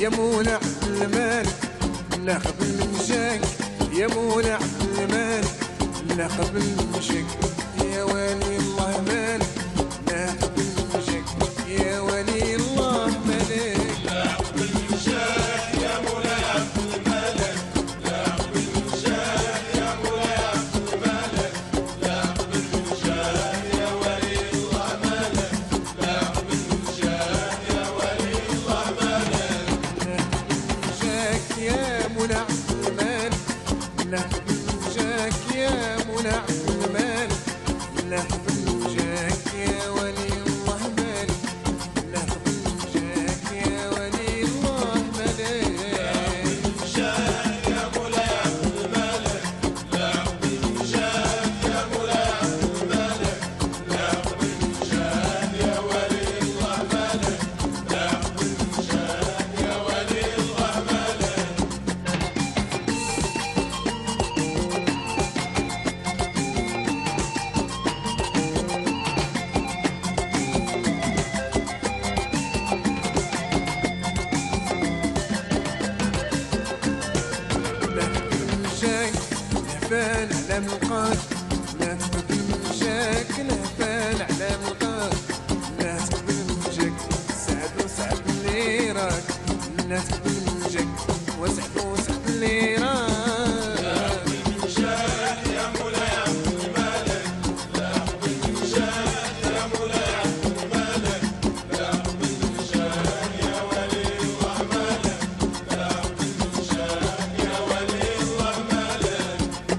يا مولى عبد الملك ناخذ المشاك، يا مولى عبد الملك ناخذ المشاك، يا ولي الله مالك ناخذ المشاك، يا ولي الله مالك ناخذ المشاك، يا مولى عبد الملك ناخذ المشاك، يا مولى عبد الملك ناخذ المشاك، يا ولي الله مالك ناخذ المشاك، يا ولي الله مالك المشاك، يا مولى عبد الملك ناخذ المشاك، يا مولى عبد الملك ناخذ المشاك، يا ولي الله مالك ناخذ المشاك، يا ولي الله مالك المشاك، يا مولى عبد الملك ناخذ المشاك، يا مولى عبد الملك ناخذ المشاك، يا ولي الله مالك ناخذ المشاك، يا ولي الله مالك ناخذ المشاك نهفان على ملقاك، ناخذ المشاك نهفان على ملقاك، ناخذ المشاك سعد وسعد اللي راك، ناخذ المشاك وسعد وسعد اللي راك المشاك، يا مولى عبد الملك ناخذ المشاك، يا مولى عبد الملك ناخذ المشاك، يا ولي الله مالك ناخذ المشاك، يا ولي الله مالك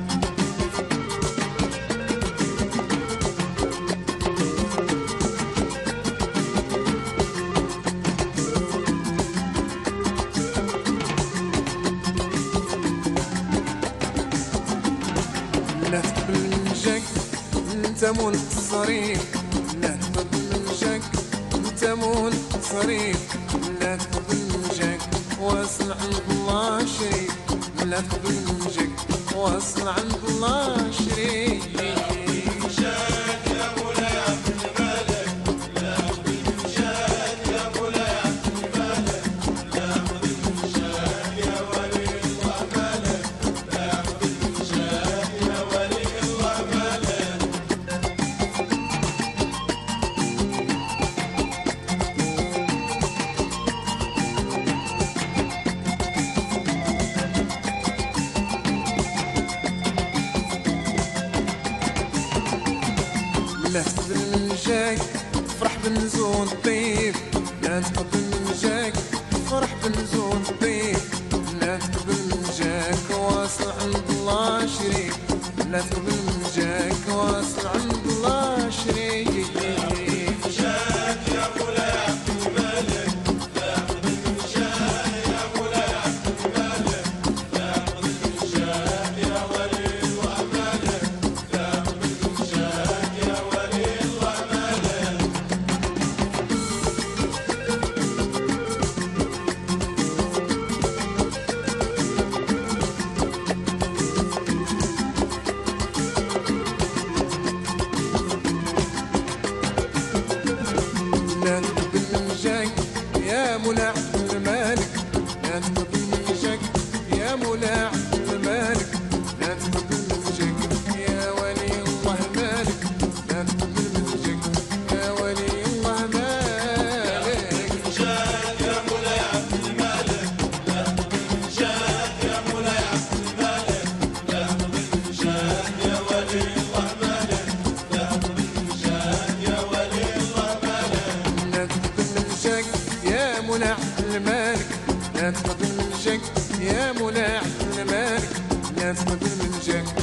ناخذ المشاك انت منتصرين، ناخذ المشاك انت منتصرين، ناخذ المشاك واصل عند الله شريك، ناخذ المشاك واصل عند الله شريك المشاك، يا مولى عبد الملك ناخذ المشاك، يا مولى عبد الملك ناخذ المشاك، يا ولي الله مالك ناخذ المشاك، يا ولي الله مالك ناخذ المشاك فرح بنزول طيب، ناخذ المشاك فرح بنزول طيب، ناخذ المشاك واصل عند الله شريك، ناخذ المشاك واصل عند الله شريك المشاك، يا مولى عبد الملك ناخذ المشاك، يا مولى عبد الملك ناخذ المشاك، يا ولي الله مالك ناخذ المشاك، يا ولي الله مالك ناخذ المشاك، يا مولى عبد الملك ناخذ المشاك، يا مولى عبد الملك ناخذ المشاك، يا ولي الله مالك ناخذ المشاك، يا ولي الله مالك المشاك، يا مولى عبد الملك ناخذ المشاك، يا مولى عبد الملك ناخذ المشاك، يا ولي الله مالك ناخذ المشاك، يا ولي الله مالك ناخذ المشاك، يا مولى عبد الملك ناخذ المشاك، يا مولى عبد الملك ناخذ المشاك،